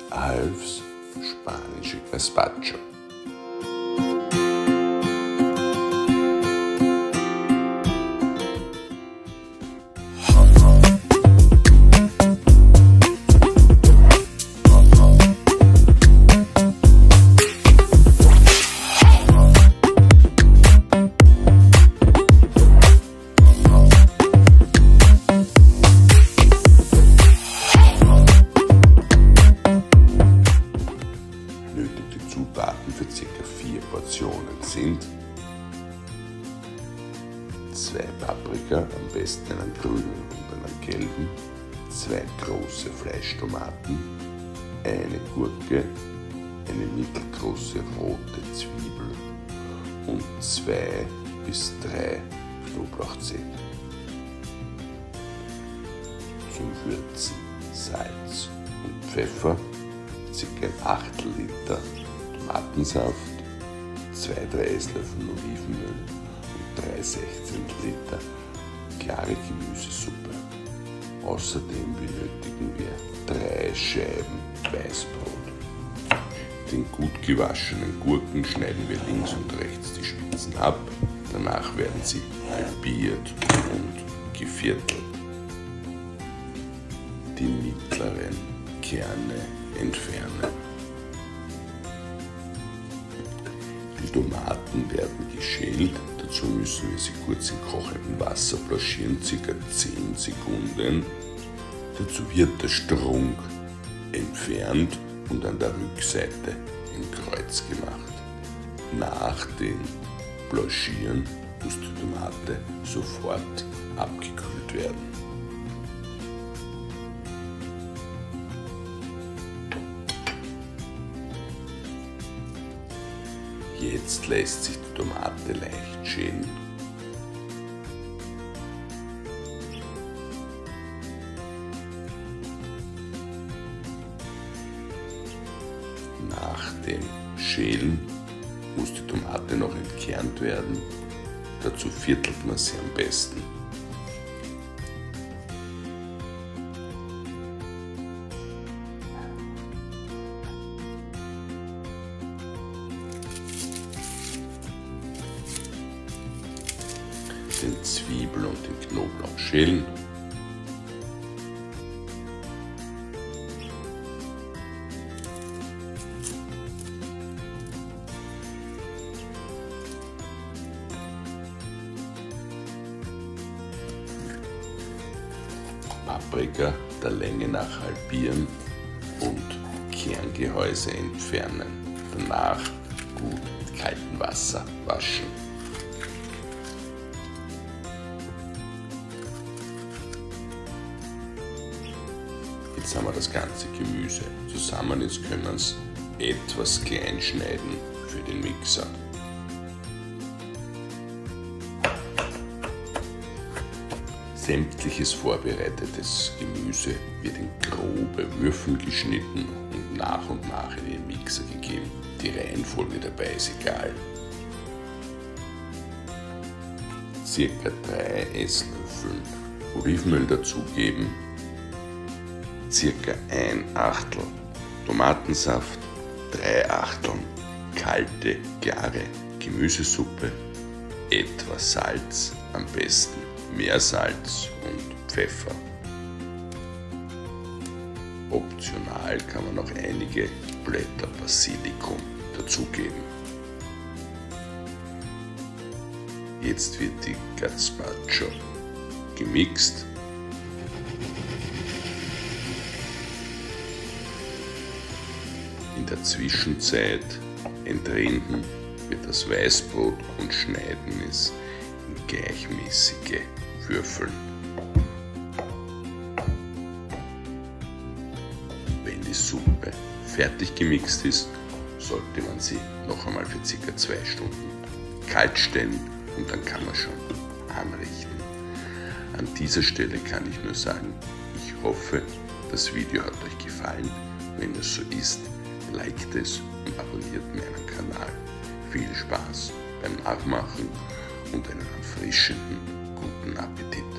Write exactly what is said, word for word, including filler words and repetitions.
Alf's spanische Gazpacho. Zutaten für ca. vier Portionen sind zwei Paprika, am besten einen grünen und einen gelben, zwei große Fleischtomaten, eine Gurke, eine mittelgroße rote Zwiebel und zwei bis drei Knoblauchzehen. Zum Würzen Salz und Pfeffer, ca. ein Achtel Liter Tomatensaft, zwei drei Esslöffel Olivenöl und drei Sechzehntel Liter klare Gemüsesuppe. Außerdem benötigen wir drei Scheiben Weißbrot. Den gut gewaschenen Gurken schneiden wir links und rechts die Spitzen ab. Danach werden sie halbiert und geviertelt. Die mittleren Kerne entfernen. Die Tomaten werden geschält, dazu müssen wir sie kurz in kochendem Wasser blanchieren, ca. zehn Sekunden. Dazu wird der Strunk entfernt und an der Rückseite ein Kreuz gemacht. Nach dem Blanchieren muss die Tomate sofort abgekühlt werden. Jetzt lässt sich die Tomate leicht schälen. Nach dem Schälen muss die Tomate noch entkernt werden. Dazu viertelt man sie am besten. Den Zwiebel und den Knoblauch schälen. Paprika der Länge nach halbieren und Kerngehäuse entfernen. Danach gut mit kaltem Wasser waschen. Jetzt haben wir das ganze Gemüse zusammen, jetzt können wir es etwas klein schneiden für den Mixer. Sämtliches vorbereitetes Gemüse wird in grobe Würfel geschnitten und nach und nach in den Mixer gegeben. Die Reihenfolge dabei ist egal. Circa drei Esslöffel Olivenöl dazugeben. Circa ein Achtel Tomatensaft, drei Achteln kalte, klare Gemüsesuppe, etwas Salz, am besten Meersalz und Pfeffer. Optional kann man noch einige Blätter Basilikum dazugeben. Jetzt wird die Gazpacho gemixt. In der Zwischenzeit entrinden wir das Weißbrot und schneiden es in gleichmäßige Würfel. Wenn die Suppe fertig gemixt ist, sollte man sie noch einmal für ca. zwei Stunden kalt stellen und dann kann man schon anrichten. An dieser Stelle kann ich nur sagen, ich hoffe, das Video hat euch gefallen. Wenn es so ist, liked es und abonniert meinen Kanal. Viel Spaß beim Nachmachen und einen erfrischenden guten Appetit.